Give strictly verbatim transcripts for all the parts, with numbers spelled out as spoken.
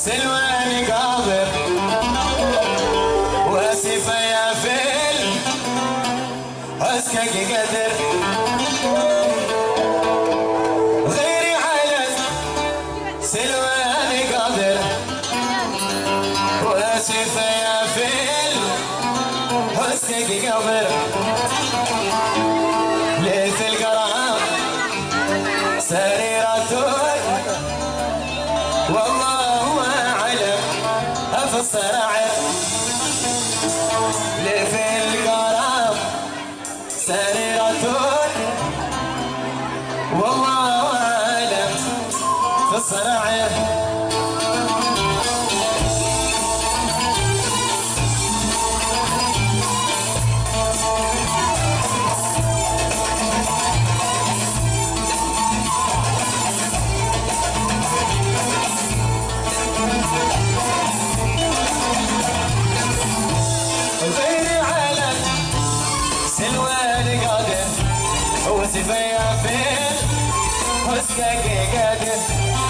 سلوان قابر واسفة يا فيل حسكك قدر غيري على سلوان قابر واسفة يا فيل حسكك قبر ليث القرام سريرة والله أعلم في الصراع ليث القرام سريرة والله أعلم في الصراع واسفة يا فيل حسكك قادر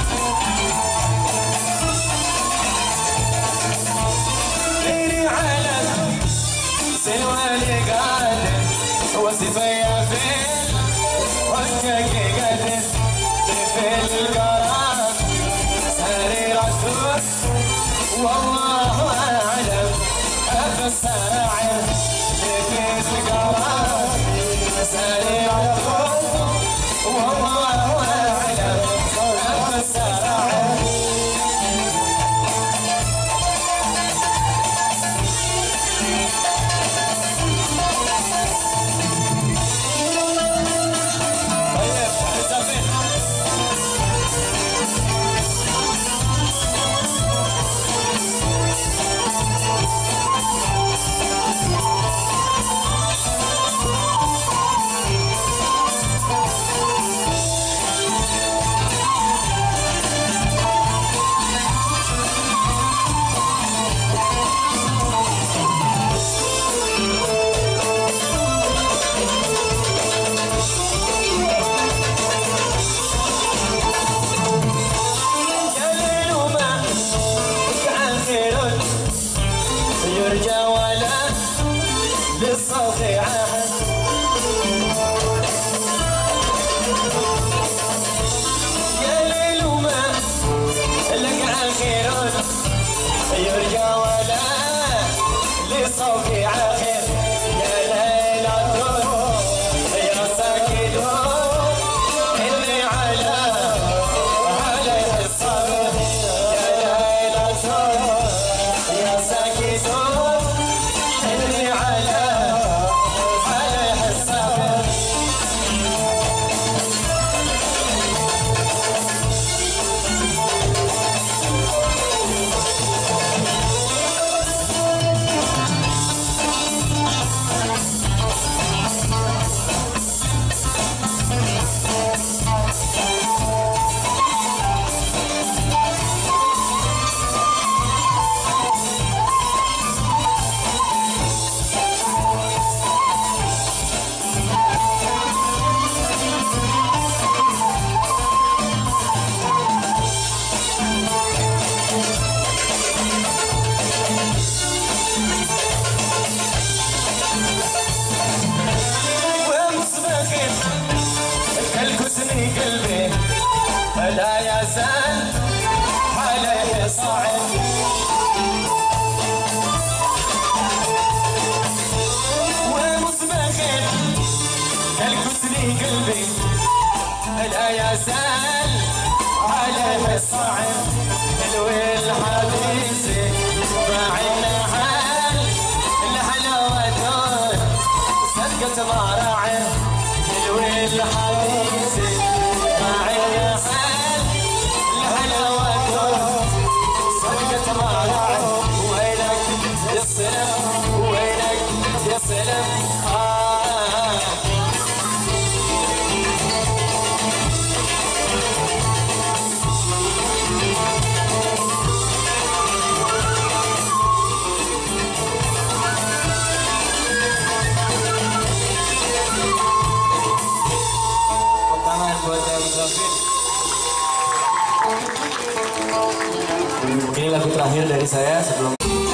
غيري علم سلواني قادر واسفة يا فيل حسكك قادر في القرار سريرة والله أعلم في السراعر في القرار سريعة والله أعلم في السراعر طيب حسافين يرجى ولا للصوت عهد يا ليل وما لك عخير يرجى ولا للصوت عهد يا ليلة يا ساكنون اللي على عليه الصبر يا ليلة يا ساكنون اللي على عليه الصبر كالكسني قلبي فلا يزال عليه صاعد ومصبخ كالكسني قلبي فلا يزال عليه صاعد الوي الحديث راعينا حال الحلاوة دون صدقة مراعي الوي الحديث راعينا حال الحلاوة دون صدقة مراعي وينك يا سلام وينك يا سلام آه Thank you. Ini lagu terakhir dari saya sebelum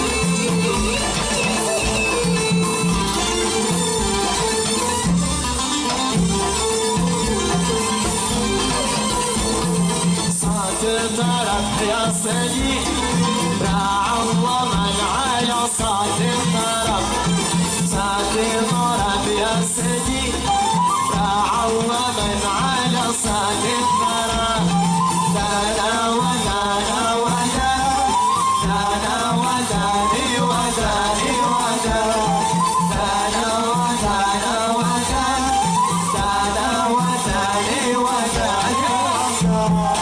الطرف يا سيدي راعى الله من على صاد الطرف صاد الطرف يا سيدي راعى الله من على صاد الطرف دانا ودانا ودا دانا وداني وداني ودا دانا ودانا ودا دانا وداني وداني ودا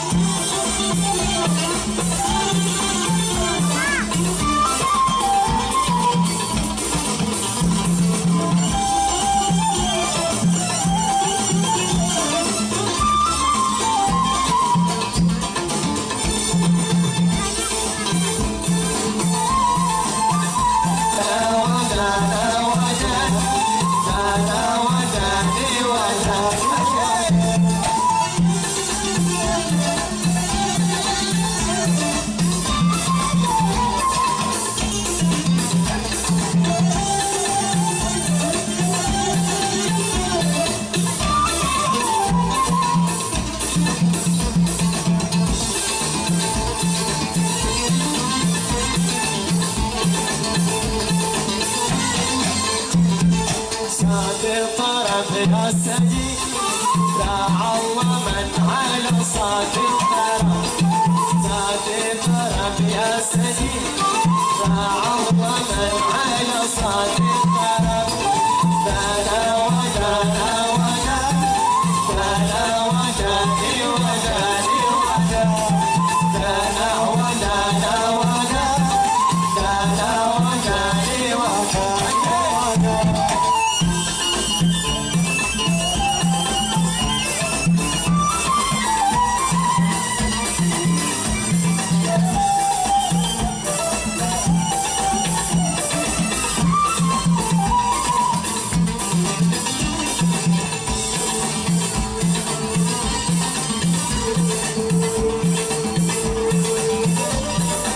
يا سيدي راعى الله من على صاد الطرف صاد الطرف يا سيدي راعى الله من على صاد الطرف دانا ودانا ودا دانا وداني وداني ودا دانا ودانا ودا دانا وداني ودا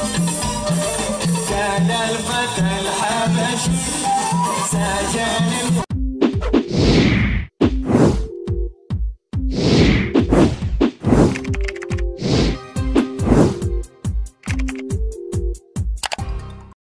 الفتى الحبشي سجن